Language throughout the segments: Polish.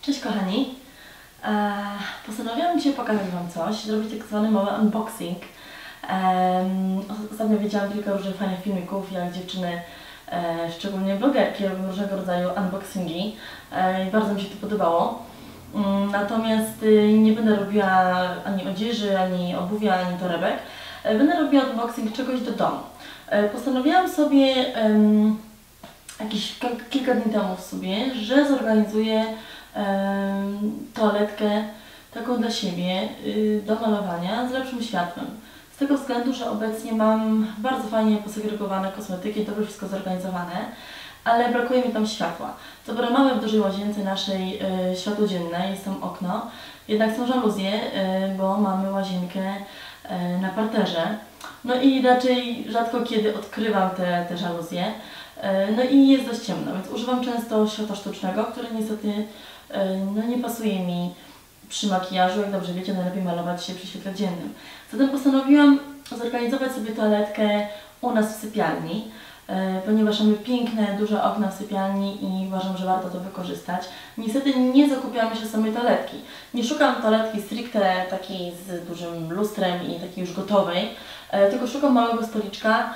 Cześć kochani, postanowiłam dzisiaj pokazać Wam coś, zrobić tak zwany mały unboxing. Ostatnio widziałam kilka różnych fajnych filmików, jak dziewczyny, szczególnie blogerki, robią różnego rodzaju unboxingi i bardzo mi się to podobało. Natomiast nie będę robiła ani odzieży, ani obuwia, ani torebek. Będę robiła unboxing czegoś do domu. Postanowiłam sobie jakieś kilka dni temu sobie, że zorganizuję toaletkę taką dla siebie do malowania z lepszym światłem. Z tego względu, że obecnie mam bardzo fajnie posegregowane kosmetyki, dobrze wszystko zorganizowane, ale brakuje mi tam światła. Co prawda mamy w dużej łazience naszej światło dzienne, jest tam okno, jednak są żaluzje, bo mamy łazienkę na parterze. No i raczej rzadko kiedy odkrywam te żaluzje. No i jest dość ciemno, więc używam często światła sztucznego, które niestety nie pasuje mi przy makijażu. Jak dobrze wiecie, najlepiej malować się przy świetle dziennym. Zatem postanowiłam zorganizować sobie toaletkę u nas w sypialni, ponieważ mamy piękne, duże okna w sypialni i uważam, że warto to wykorzystać. Niestety nie zakupiłam jeszcze samej toaletki. Nie szukam toaletki stricte takiej z dużym lustrem i takiej już gotowej, tylko szukam małego stoliczka,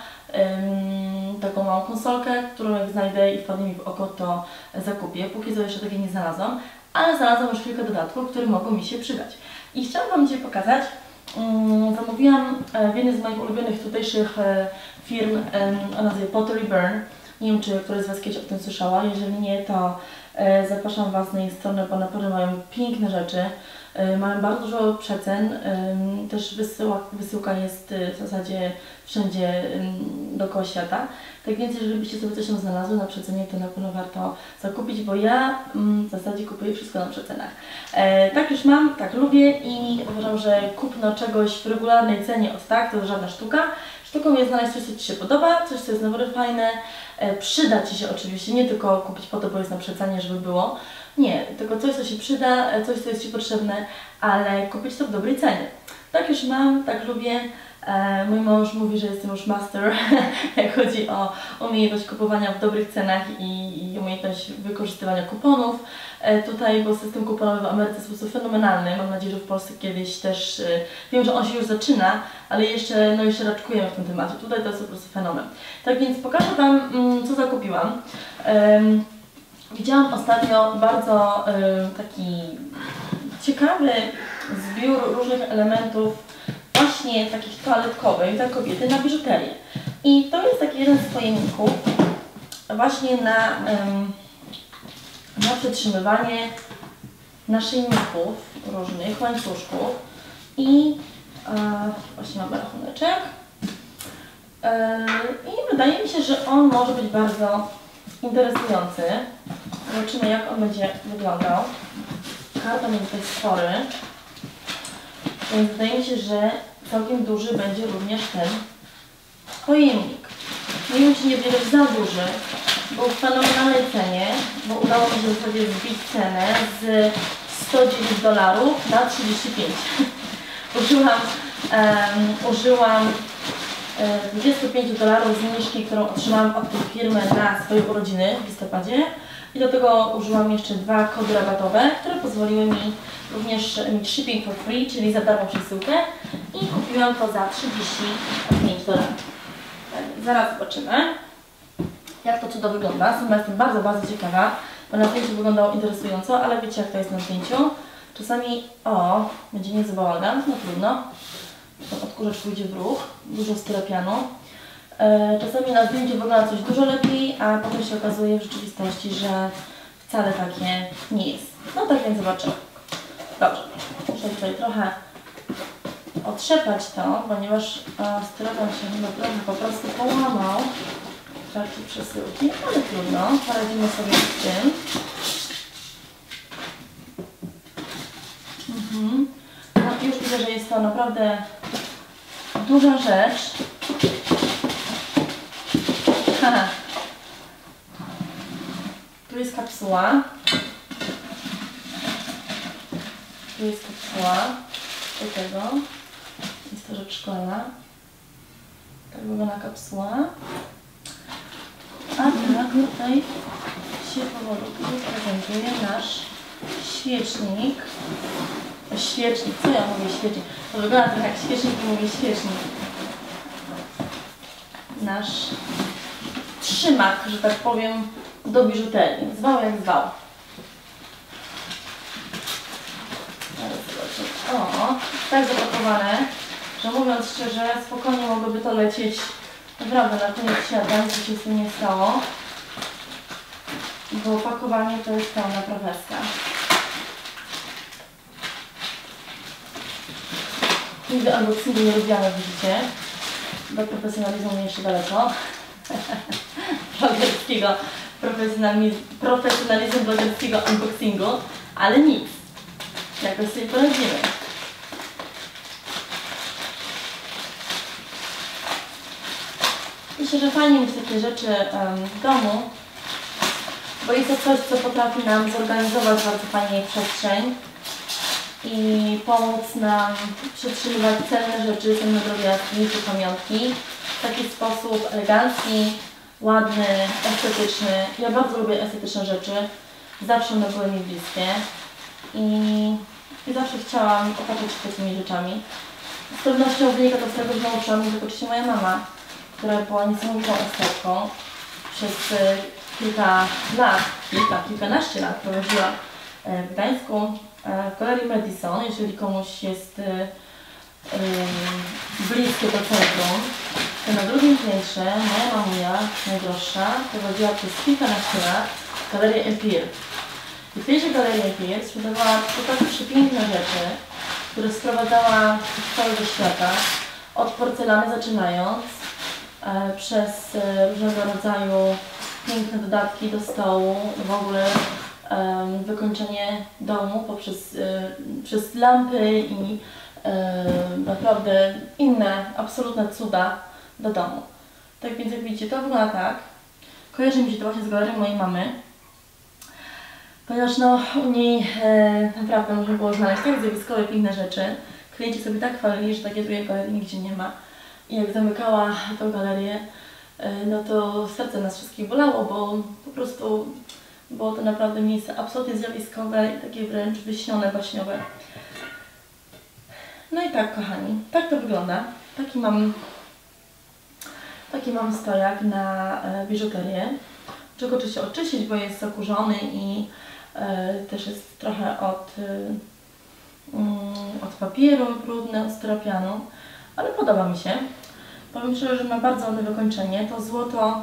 taką małą konsolkę, którą jak znajdę i wpadnie mi w oko, to zakupię. Póki co jeszcze takiej nie znalazłam, ale znalazłam już kilka dodatków, które mogą mi się przydać. I chciałam Wam dzisiaj pokazać, zamówiłam w jednej z moich ulubionych tutejszych firm o nazwie Pottery Barn. Nie wiem, czy któraś z Was kiedyś o tym słyszała. Jeżeli nie, to zapraszam Was na jej stronę, bo naprawdę mają piękne rzeczy. Mają bardzo dużo przecen, też wysyłka jest w zasadzie wszędzie dookoła świata. Tak więc jeżeli byście sobie coś tam znalazły na przecenie, to na pewno warto zakupić, bo ja w zasadzie kupuję wszystko na przecenach. Tak już mam, tak lubię i uważam, że kupno czegoś w regularnej cenie od tak to jest żadna sztuka. Sztuką jest znaleźć coś, co Ci się podoba, coś, co jest naprawdę fajne, przyda Ci się oczywiście, nie tylko kupić po to, bo jest na przecenie, żeby było. Nie, tylko coś, co się przyda, coś, co jest Ci potrzebne, ale kupić to w dobrej cenie. Tak już mam, tak lubię. Mój mąż mówi, że jestem już master, jak chodzi o umiejętność kupowania w dobrych cenach i umiejętność wykorzystywania kuponów. Tutaj, bo system kuponowy w Ameryce jest po prostu fenomenalny. Mam nadzieję, że w Polsce kiedyś też, wiem, że on się już zaczyna, ale jeszcze raczkujemy w tym temacie. Tutaj to jest po prostu fenomen. Tak więc pokażę Wam, co zakupiłam. Widziałam ostatnio bardzo taki ciekawy zbiór różnych elementów właśnie takich toaletkowych dla kobiety na biżuterię. I to jest taki jeden z pojemników właśnie na przetrzymywanie naszyjników różnych, łańcuszków i właśnie mamy rachuneczek. I wydaje mi się, że on może być bardzo interesujący. Zobaczymy, jak on będzie wyglądał. Karton jest dość spory, więc wydaje mi się, że całkiem duży będzie również ten pojemnik. Nie wiem, czy nie będzie za duży, bo w fenomenalnej cenie, bo udało mi się w zasadzie zbić cenę z $109 na 35. Użyłam $25 zniżki, którą otrzymałam od tej firmy na swoje urodziny w listopadzie. I do tego użyłam jeszcze 2 kody rabatowe, które pozwoliły mi również mieć shipping for free, czyli za darmą przesyłkę. I kupiłam to za $35. Zaraz zobaczymy, jak to cudo wygląda. Sama jestem bardzo, bardzo ciekawa, bo na zdjęciu wyglądało interesująco, ale wiecie, jak to jest na zdjęciu. Czasami, będzie niezły bałagan, no trudno. Ten odkurzacz pójdzie w ruch, dużo styropianu. Czasami na zdjęciu wygląda coś dużo lepiej, a potem się okazuje w rzeczywistości, że wcale takie nie jest. No tak więc zobaczymy. Dobrze, muszę tutaj trochę otrzepać to, ponieważ styropian się chyba trochę po prostu połamał w trakcie przesyłki, ale trudno, poradzimy sobie z tym. No już widzę, że jest to naprawdę duża rzecz. Tu jest kapsuła. Tu jest kapsuła do tego. Jest to rzecz szkolna. Tak wygląda kapsuła. A tak tutaj się powolutku prezentuje nasz świecznik. Świecznik, co ja mówię świecznik? To wygląda trochę jak świecznik i mówię świecznik. Nasz trzymak, że tak powiem, do biżuterii. Zwał jak zwał. O, tak zapakowane, że mówiąc szczerze, spokojnie mogłoby to lecieć naprawdę na koniec świata, co się z tym nie stało. Bo opakowanie to jest pełna profeska. Nigdy unboxingu nie robiłam, jak widzicie. Do profesjonalizmu mnie jeszcze daleko. Profesjonalizmu blogerskiego unboxingu, ale nic. Jakoś sobie poradzimy. Myślę, że fajnie mieć takie rzeczy w domu, bo jest to coś, co potrafi nam zorganizować bardzo fajnie przestrzeń i pomóc nam przetrzymywać cenne rzeczy, cenne drobiazgi czy pamiątki w taki sposób elegancki, ładny, estetyczny. Ja bardzo lubię estetyczne rzeczy, zawsze one były mi bliskie i zawsze chciałam otaczać się takimi rzeczami. Z pewnością wynika to z tego, że nauczyła mnie tego oczywiście moja mama, która była niesamowitą estetką. Przez kilkanaście lat prowadziła w Gdańsku w Galerii Madison, jeżeli komuś jest bliskie do centrum. To na drugim piętrze moja mamunia, najdroższa, prowadziła przez kilkanaście lat Galerię Empire. I w tejże Galerii Empire sprzedawała tak przepiękne rzeczy, które sprowadzała z całego świata, od porcelany zaczynając, przez różnego rodzaju piękne dodatki do stołu, w ogóle wykończenie domu przez lampy i naprawdę inne absolutne cuda do domu. Tak więc jak widzicie, to wygląda tak. Kojarzy mi się to właśnie z galerią mojej mamy, ponieważ no, u niej naprawdę można było znaleźć tak zjawiskowe, piękne rzeczy. Klienci sobie tak chwalili, że takie drugiej galerii nigdzie nie ma. I jak zamykała tę galerię, no to serce nas wszystkich bolało, bo po prostu było to naprawdę miejsce absolutnie zjawiskowe i takie wręcz wyśnione, baśniowe. No i tak, kochani, tak to wygląda. Taki mam stojak na biżuterię. Czego oczywiście oczyścić, bo jest zakurzony i też jest trochę od papieru brudny, od styropianu, ale podoba mi się. Powiem szczerze, że ma bardzo ładne wykończenie. To złoto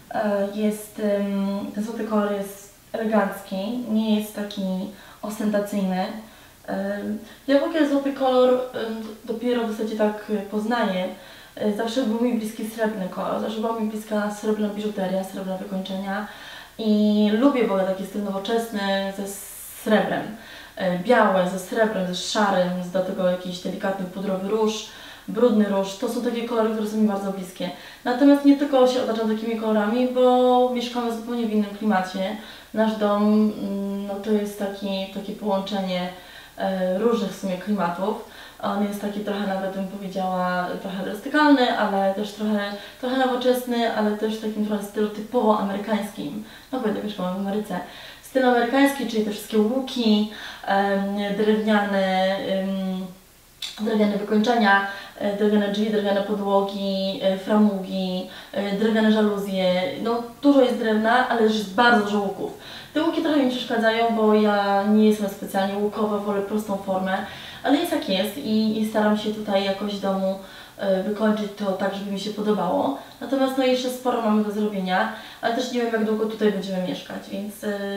ten złoty kolor jest elegancki, nie jest taki ostentacyjny. Ja w ogóle złoty kolor dopiero w zasadzie tak poznaję. Zawsze był mi bliski srebrny kolor, zawsze była mi bliska srebrna biżuteria, srebrne wykończenia i lubię w ogóle taki styl nowoczesny ze srebrem. Białe, ze srebrem, ze szarym, do tego jakiś delikatny pudrowy róż, brudny róż. To są takie kolory, które są mi bardzo bliskie. Natomiast nie tylko się otaczam takimi kolorami, bo mieszkamy zupełnie w innym klimacie. Nasz dom no to jest takie połączenie różnych w sumie klimatów. On jest taki trochę, nawet bym powiedziała, trochę rustykalny, ale też trochę nowoczesny, ale też w takim trochę stylu typowo amerykańskim. No bo jednak mieszkamy w Ameryce. Styl amerykański, czyli te wszystkie łuki, drewniane wykończenia, drewniane drzwi, drewniane podłogi, framugi, drewniane żaluzje. No dużo jest drewna, ale też jest bardzo dużo łuków. Te łuki trochę mi przeszkadzają, bo ja nie jestem specjalnie łukowa, wolę prostą formę, ale jest jak jest i staram się tutaj jakoś w domu wykończyć to tak, żeby mi się podobało. Natomiast no jeszcze sporo mamy do zrobienia, ale też nie wiem, jak długo tutaj będziemy mieszkać, więc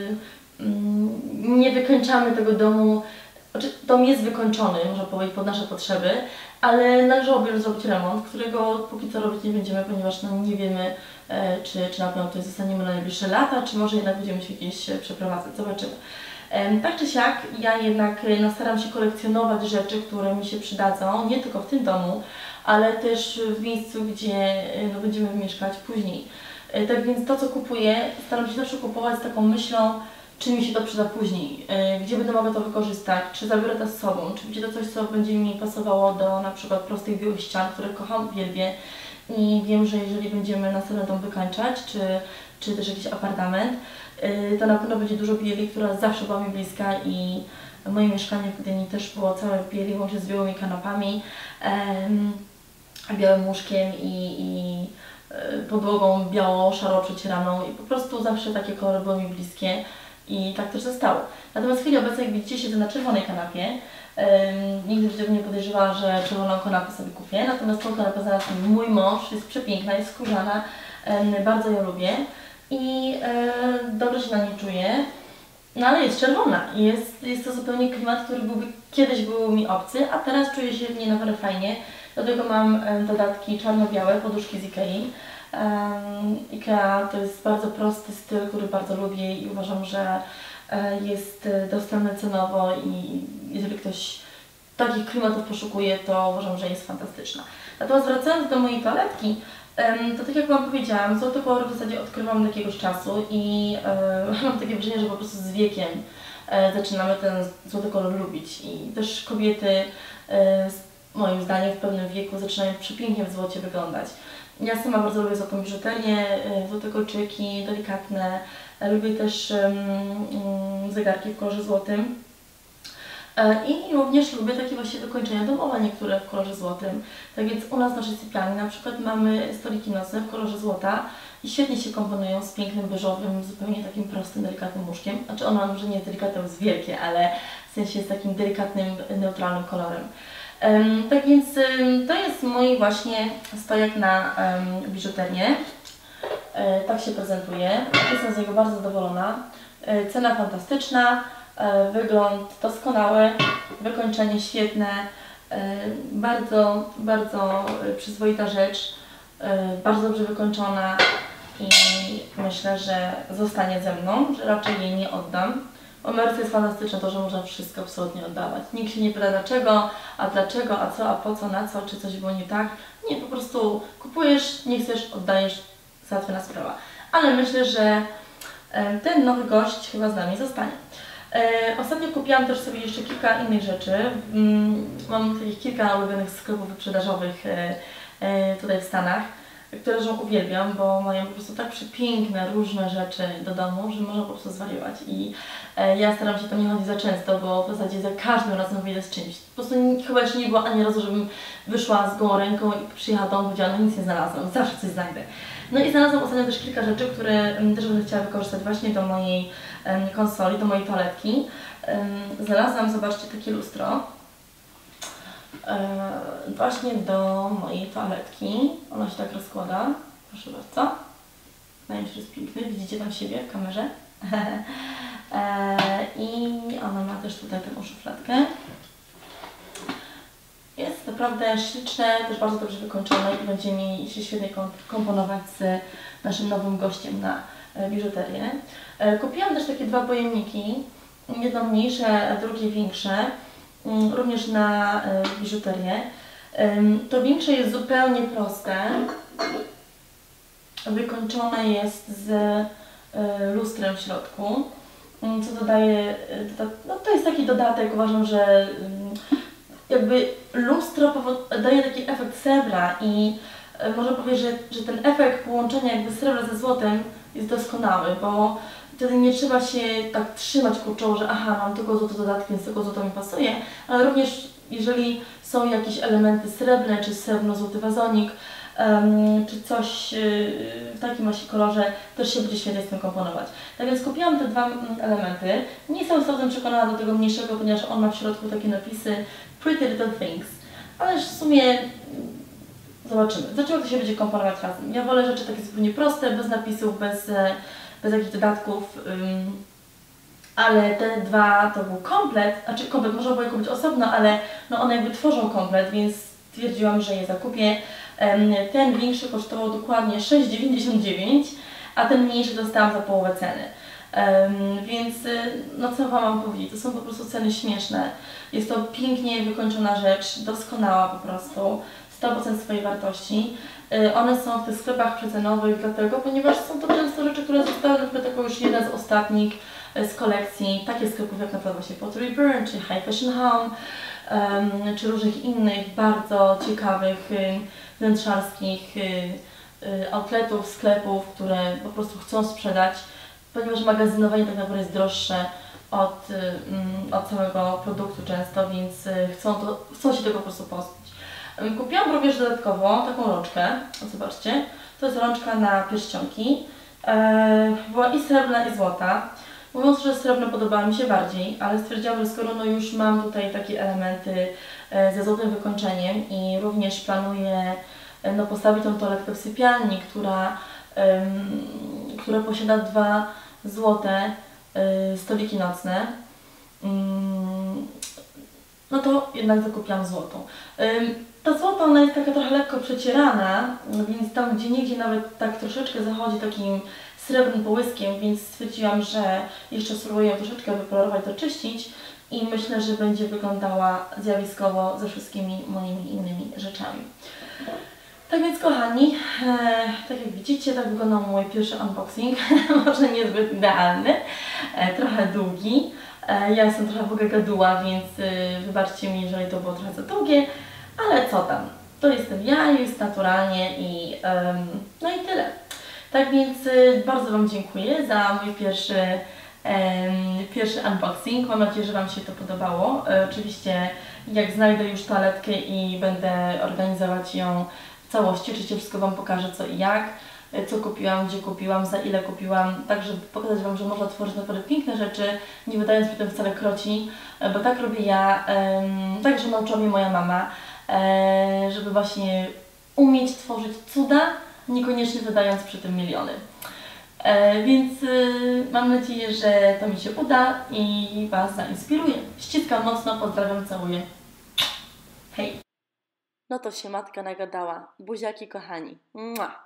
nie wykończamy tego domu. Znaczy, dom jest wykończony, można powiedzieć, pod nasze potrzeby, ale należałoby już zrobić remont, którego póki co robić nie będziemy, ponieważ no, nie wiemy, czy na pewno tutaj zostaniemy na najbliższe lata, czy może jednak będziemy się gdzieś przeprowadzać. Zobaczymy. Tak czy siak, ja jednak no, staram się kolekcjonować rzeczy, które mi się przydadzą, nie tylko w tym domu, ale też w miejscu, gdzie no, będziemy mieszkać później. Tak więc to, co kupuję, staram się zawsze kupować z taką myślą, czy mi się to przyda później, gdzie będę mogła to wykorzystać, czy zabiorę to z sobą, czy będzie to coś, co będzie mi pasowało do na przykład prostych białych ścian, które kocham, uwielbię i wiem, że jeżeli będziemy następny dom wykańczać, czy też jakiś apartament, To na pewno będzie dużo bieli, która zawsze była mi bliska i moje mieszkanie w Gdyni też było całe w bieli, łącznie z białymi kanapami, białym łóżkiem i podłogą biało-szaro przecieraną i po prostu zawsze takie kolory były mi bliskie i tak też zostało. Natomiast w chwili obecnej, jak widzicie, siedzę na czerwonej kanapie. Nigdy w życiu nie podejrzewała, że czerwoną kanapę sobie kupię, natomiast tą kanapę znalazł mój mąż, jest przepiękna, jest skórzana, bardzo ją lubię i dobrze się na niej czuję. No ale jest czerwona i jest to zupełnie klimat, który kiedyś był mi obcy, a teraz czuję się w niej naprawdę fajnie. Do tego mam dodatki czarno-białe, poduszki z Ikei. Ikea to jest bardzo prosty styl, który bardzo lubię i uważam, że jest dostępny cenowo i jeżeli ktoś takich klimatów poszukuje, to uważam, że jest fantastyczna. Natomiast wracając do mojej toaletki, to tak jak Wam powiedziałam, złoty kolor w zasadzie odkrywam od jakiegoś czasu i mam takie wrażenie, że po prostu z wiekiem zaczynamy ten złoty kolor lubić i też kobiety moim zdaniem w pewnym wieku zaczynają przepięknie w złocie wyglądać. Ja sama bardzo lubię złotą biżuterię, złote kolczyki, delikatne. Lubię też zegarki w kolorze złotym. I również lubię takie właśnie wykończenia domowe, niektóre w kolorze złotym. Tak więc u nas w naszej sypialni na przykład mamy stoliki nocne w kolorze złota i świetnie się komponują z pięknym, beżowym, zupełnie takim prostym, delikatnym łóżkiem. Znaczy ono może nie jest delikatne, jest wielkie, ale w sensie jest takim delikatnym, neutralnym kolorem. Tak więc to jest mój właśnie stojak na biżuterię. Tak się prezentuje. Jestem z niego bardzo zadowolona. Cena fantastyczna, wygląd doskonały, wykończenie świetne, bardzo, bardzo przyzwoita rzecz, bardzo dobrze wykończona i myślę, że zostanie ze mną, że raczej jej nie oddam. W Ameryce jest fantastyczne to, że można wszystko absolutnie oddawać. Nikt się nie pyta dlaczego, a co, a po co, na co, czy coś było nie tak. Nie, po prostu kupujesz, nie chcesz, oddajesz, załatwiona sprawa. Ale myślę, że ten nowy gość chyba z nami zostanie. Ostatnio kupiłam też sobie jeszcze kilka innych rzeczy. Mam takich kilka ulubionych sklepów wyprzedażowych tutaj w Stanach, które uwielbiam, bo mają po prostu tak przepiękne, różne rzeczy do domu, że można po prostu zwariować. I ja staram się tam nie chodzić za często, bo w zasadzie za każdym razem wyjdę z czymś. Po prostu chyba jeszcze nie było ani razu, żebym wyszła z gołą ręką i przyjechała do domu i powiedziała, no nic nie znalazłam, zawsze coś znajdę. No i znalazłam ostatnio też kilka rzeczy, które też będę chciała wykorzystać właśnie do mojej konsoli, do mojej toaletki. Znalazłam, zobaczcie, takie lustro. Właśnie do mojej toaletki. Ono się tak rozkłada. Proszę bardzo. Wydaje mi się, że jest piękny. Widzicie tam siebie w kamerze. I ona ma też tutaj taką szufladkę. Jest naprawdę śliczne, też bardzo dobrze wykończone i będzie mi się świetnie komponować z naszym nowym gościem na biżuterię. Kupiłam też takie dwa pojemniki. Jedno mniejsze, a drugie większe. Również na biżuterię. To większe jest zupełnie proste. Wykończone jest z lustrem w środku, co dodaje, no to jest taki dodatek, uważam, że jakby lustro daje taki efekt srebra i można powiedzieć, że ten efekt połączenia jakby srebra ze złotem jest doskonały, bo wtedy nie trzeba się tak trzymać kurczowo, że aha, mam tylko złoto dodatki, więc tylko złoto mi pasuje, ale również jeżeli są jakieś elementy srebrne, czy srebrno-złoty wazonik, czy coś w takim właśnie kolorze, też się będzie świetnie z tym komponować. Tak więc kupiłam te dwa elementy. Nie jestem całkiem przekonana do tego mniejszego, ponieważ on ma w środku takie napisy Pretty Little Things, ale w sumie zobaczymy. Zobaczymy, jak to się będzie komponować razem. Ja wolę rzeczy takie zupełnie proste, bez napisów, bez jakichś dodatków, ale te dwa to był komplet, znaczy komplet można było je kupić osobno, ale no one jakby tworzą komplet, więc stwierdziłam, że je zakupię. Ten większy kosztował dokładnie 6,99, a ten mniejszy dostałam za połowę ceny. Więc no co Wam mam powiedzieć, to są po prostu ceny śmieszne. Jest to pięknie wykończona rzecz, doskonała po prostu, 100% swojej wartości. One są w tych sklepach przecenowych dlatego, ponieważ są to często rzeczy, które zostały na przykład jako już jedna z ostatnich z kolekcji takich sklepów jak na przykład właśnie Pottery Barn, czy High Fashion Home, czy różnych innych bardzo ciekawych wnętrzarskich outletów, sklepów, które po prostu chcą sprzedać ponieważ magazynowanie tak naprawdę jest droższe od samego produktu często, więc chcą się tego po prostu pozbyć. Kupiłam również dodatkowo taką rączkę, zobaczcie, to jest rączka na pierścionki, była i srebrna i złota. Mówiąc, że srebrna podobała mi się bardziej, ale stwierdziłam, że skoro no już mam tutaj takie elementy ze złotym wykończeniem i również planuję postawić tą toaletkę w sypialni, która posiada 2 złote stoliki nocne, no to jednak zakupiłam złotą. Ta złota, ona jest taka trochę lekko przecierana, więc tam gdzieniegdzie nawet tak troszeczkę zachodzi takim srebrnym połyskiem, więc stwierdziłam, że jeszcze spróbuję ją troszeczkę wypolerować, doczyścić i myślę, że będzie wyglądała zjawiskowo ze wszystkimi moimi innymi rzeczami. Tak więc kochani, tak jak widzicie, tak wyglądał mój pierwszy unboxing, może niezbyt idealny, trochę długi. Ja jestem trochę w ogóle gaduła, więc wybaczcie mi, jeżeli to było trochę za długie, ale co tam, to jestem ja, jest naturalnie i no i tyle. Tak więc bardzo Wam dziękuję za mój pierwszy unboxing. Mam nadzieję, że Wam się to podobało. Oczywiście jak znajdę już toaletkę i będę organizować ją w całości, oczywiście wszystko Wam pokażę co i jak, co kupiłam, gdzie kupiłam, za ile kupiłam, tak żeby pokazać Wam, że można tworzyć naprawdę piękne rzeczy, nie wydając przy tym wcale kroci, bo tak robię ja, także nauczyła mnie moja mama, żeby właśnie umieć tworzyć cuda, niekoniecznie wydając przy tym miliony. Więc mam nadzieję, że to mi się uda i Was zainspiruje. Ściskam mocno, pozdrawiam, całuję. Hej! No to się matka nagadała. Buziaki kochani. Mua.